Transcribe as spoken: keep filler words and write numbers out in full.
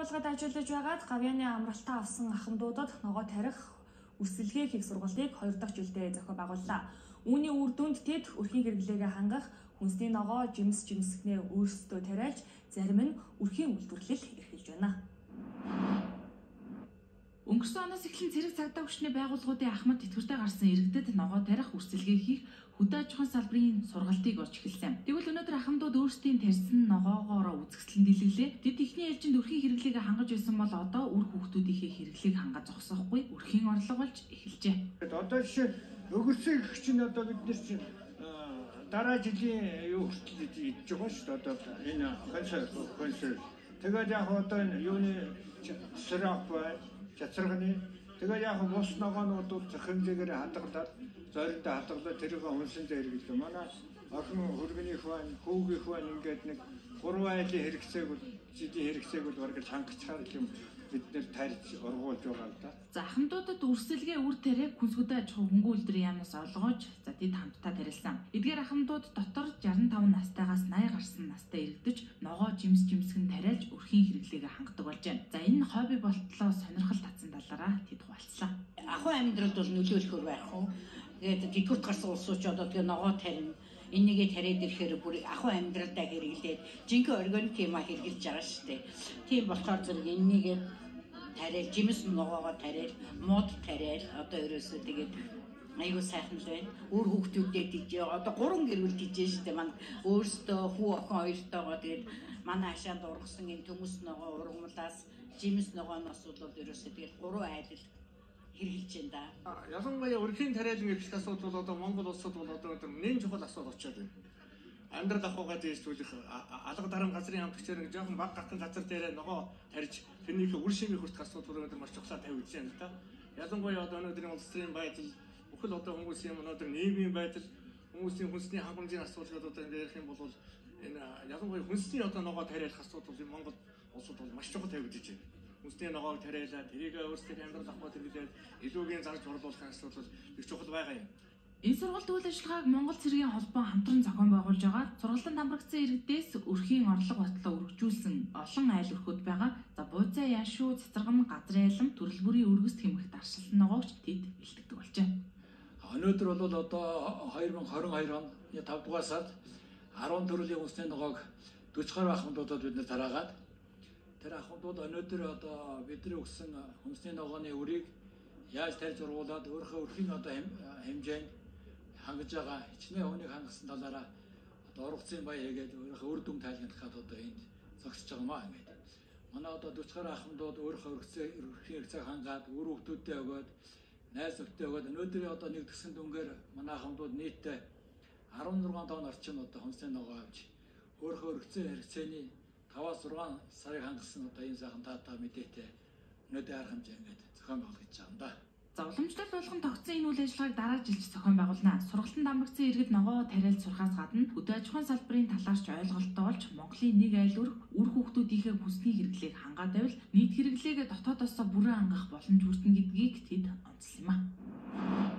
байгууллагад ажиллаж байгаад гавьяаны амралтаа авсан ахмадуудад ногоо тарих үсэлгээ хийх сургалтыг хоёр дахь жилдээ зохион байгууллаа. Үүний үр дүнд тэд өрхийн хэрэглээгээ хангах, хүнсний ногоо жимс жимсгнээ өөрсдөө тариалж, зарим нь өрхийн үйлдвэрлэл эрхэлж байна. Өнгөрсөн оноос эхлэн цэрэг цагдаа хүчний байгууллагуудын ахмад тэтгэвртэй гарсан иргэдэд ногоо тарих үрсэлгээ хийх хөдөө аж ахуйн салбарын сургалтыг олж эхэлсэн. Тэгвэл өнөөдөр ахмадууд өөрсдийн тарьсан ногоогоор үзэсгэлэн дэлгэлээ. Тэд ихний ээлжинд өрхийн хэрэглээгээ хангаж байсан бол одоо үр хүүхдүүдийнхээ хэрэглээг хангаж зогсоохгүй өрхийн орлого болж эхэлжээ. Одоо жишээ өнгөрсөн их чинь одоо бид нар чинь дараа жилийн юу хүртэл идэж байгаа шүү дээ. Одоо энэ консерв консерв. Тэгээд яг одоо энэ юуны сироп бай чацрагны тэгээд яг бус ногоонууд бол захирлыгээр хадгалаад зорилттой хадгалаад тэрийг хүнсэндээ хэрэглэв. Манай охин хөргөнийх байна, хүүгийнх байна ингээд нэг гурван айлын хэрэгцээг бол жилийн хэрэгцээг бол бараг хангацгаар юм бид нэр тарьж ургуулж байгаа л да. За ахмадуудад үрсэлгээ үр тариаг хүнсгүдэ аж ахуй хөнгөн үйлдвэрийн яамнаас олгож за тэд хамтдаа тариалсан. Эдгээр ахмадууд дотор шестьдесят и пять настайгаас восемьдесят гарсан настай иргэдэж ногоо жимс жимсгэн тариалж өрхийн хэрэглээгээ хангадаг болж байна. За энэ хобби болтлоо сонирхол татсан талаараа тэд хуваалцлаа. Ахуй амьдралд бол нөлөөлөхөр байх уу? Тэгээд тэтгэврт гарсан улсууч одоо тэгээ ногоо тарина. Энийгээ тариад ирэхээр бүр ахуй амьдралдаа хэрэглээд жинхэнэ органик юм а хэрэглэж байгаа шүү дээ. Тийм болохоор зэрэг энийгээ тариал жимс ногоогоо тариал, мод тариал одоо ерөөсөө тэгээд аюу сайхан л байна. Өөр хүүхдүүдэд тийж одоо гурван гэр бүл тийж шүү дээ. Манай өөрсдөө хүү охин хоёртойгоо тэгээд манай хашаанд ургасан энэ төмөс ногоо ургамлаас жимс ногооноос бол ерөөсөө тэгээд гурван айл хэрэгжилж байна да. Ялангуяа өрхийн тариалан гэх асуудал бол одоо Монгол улсад бол одоо нэн чухал асуудал очоод байна. Амьдрал ахуйгаа дээшлүүлэх алга дарам газрын хамтгчээр нэг жоохон баг гахын газар дээр ногоо тарьж тэрнийхээ үр шимийг хүртэх асуудал өнөөдөр маш чухлаа тавьж байна л да. Ялангуяа одоо өнөөдрийн улс төрийн байдал, бүхэл одоо хүмүүсийн өнөөдөр нийгмийн байдал, хүмүүсийн хүнсний хангамжийн асуудлууд одоо ингэ ярих юм бол энэ ялангуяа хүнсний одоо ногоо тариалах асуудал Монгол улсад бол маш чухал тавьж байна. Хүнсний ногоог тариалаад тэрийг өөрсдийн амьдрал ахуйд хэрэглээд илүүгийн зарж борлуулах асуудал их чухал байгаа юм. Энэ сургалт үйл ажиллагааг Монгол цэргийн холбоо хамтран зохион байгуулж байгаа. Сургалтанд хамрагдсан иргэдээс өрхийн орлого бодлоо өргөжүүлсэн олон айл өрхөд байгаа. За буйцаа яшуу, цэцэргэн, газрын айлам, төрөл бүрийн өргөст хэмэх даршилсан ногоогч тэд бэлтгэдэг болжээ. Өнөөдөр бол одоо две тысячи двадцать two оны five дугаар сард ten төрлийн хүнсний ногоог forty гаруй ахмадуудад бид нэр тараагаад тэр ахмадууд өнөөдөр одоо бидний өгсөн хүнсний ногооны өрийг яаж тарьж ургуулад өөрийнхөө өрхийн одоо хэмжээнд хангаж байгаа хичнээн хүнийг хангасан талаараа одоо ургацын бай хийгээд өөрийнхөө үр дүн тайлгнахад одоо энд зогсож байгаа маа ингээд. Манай одоо forty гаруй ахмадууд өөрийнхөө өргөцөө өрхийн хэрэгцээг хангаад үр хүүхдүүдтэй өгөөд найз нөхдөд өгөөд өнөөдөр одоо нэг төгсөн дүнгээр манай ахмадууд нийтдээ sixteen тонн орчим одоо хүнсний ногоо авч өөрийнхөө өргөцөө хэрэгцээний five-аас six сарыг хангасан одоо энэ сайхан таатай мэдээтэй өнөөдөр арга хэмжээ ингээд зохион байгуулж байгаа юм да. За уламжлалт болгон тогтсон энэ үйл ажиллагааг дараа жилч зохион байгуулна. Сургалтанд хамрагдсан иргэд ногоо тариалж сурахаас гадна хөдөө аж ахуйн салбарын талаарч ойлголттой болж Монголын нэг айл өрх үр хүүхдүүдийнхээ хүнсний хэрэглээг хангаад байвал нийт хэрэглээгээ дотоодоос бүрэн хангах боломж бүрдэнэ гэдгийг тэд онцлсан юм а.